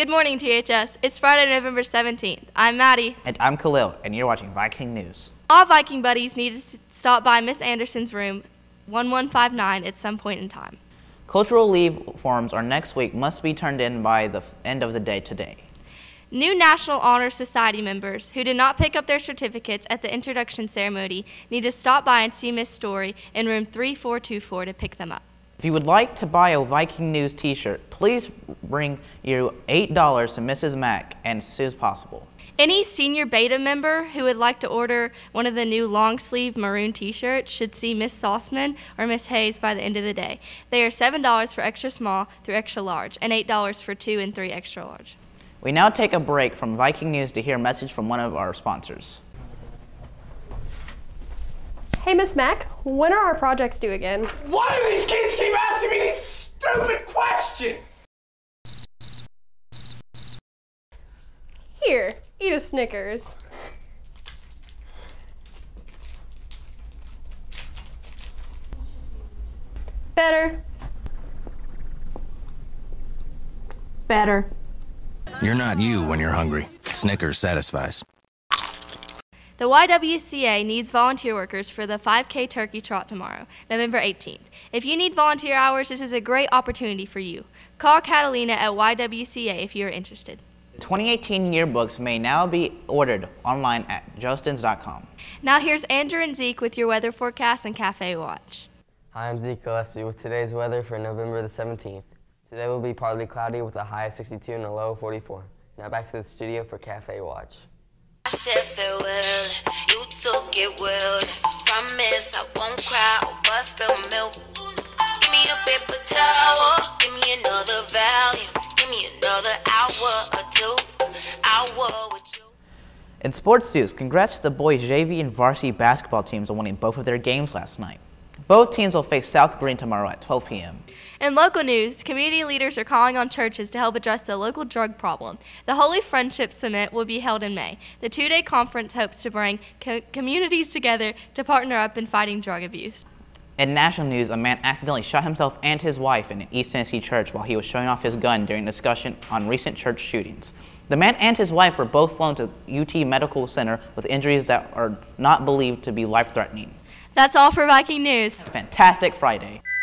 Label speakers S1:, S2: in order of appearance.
S1: Good morning, THS. It's Friday, November 17th. I'm Maddie.
S2: And I'm Khalil, and you're watching Viking News.
S1: All Viking buddies need to stop by Miss Anderson's room 1159 at some point in time.
S2: Cultural leave forms are next week must be turned in by the end of the day today.
S1: New National Honor Society members who did not pick up their certificates at the introduction ceremony need to stop by and see Miss Story in room 3424 to pick them up.
S2: If you would like to buy a Viking News t-shirt, please bring you $8 to Mrs. Mack as soon as possible.
S1: Any senior beta member who would like to order one of the new long-sleeve maroon t-shirts should see Miss Sauceman or Miss Hayes by the end of the day. They are $7 for extra small through extra large and $8 for 2 and 3 extra large.
S2: We now take a break from Viking News to hear a message from one of our sponsors.
S3: Hey, Miss Mack, when are our projects due again?
S4: Why do these kids keep asking me these stupid questions?
S3: Here, eat a Snickers. Better. Better.
S5: You're not you when you're hungry. Snickers satisfies.
S1: The YWCA needs volunteer workers for the 5K Turkey Trot tomorrow, November 18th. If you need volunteer hours, this is a great opportunity for you. Call Catalina at YWCA if you are interested.
S2: 2018 yearbooks may now be ordered online at justins.com.
S1: Now here's Andrew and Zeke with your weather forecast and Cafe Watch.
S6: Hi, I'm Zeke Gillespie with today's weather for November the 17th. Today will be partly cloudy with a high of 62 and a low of 44. Now back to the studio for Cafe Watch.
S7: I said farewell, you took it well. Promise I won't cry or bust spill milk. Give me a paper towel, give me another Valium, give me another hour or two, hour with you.
S2: In sports news, congrats to the boys JV and varsity basketball teams on winning both of their games last night. Both teams will face South Green tomorrow at 12 p.m.
S1: In local news, community leaders are calling on churches to help address the local drug problem. The Holy Friendship Summit will be held in May. The two-day conference hopes to bring communities together to partner up in fighting drug abuse.
S2: In national news, a man accidentally shot himself and his wife in an East Tennessee church while he was showing off his gun during a discussion on recent church shootings. The man and his wife were both flown to UT Medical Center with injuries that are not believed to be life-threatening.
S1: That's all for Viking News.
S2: Fantastic Friday.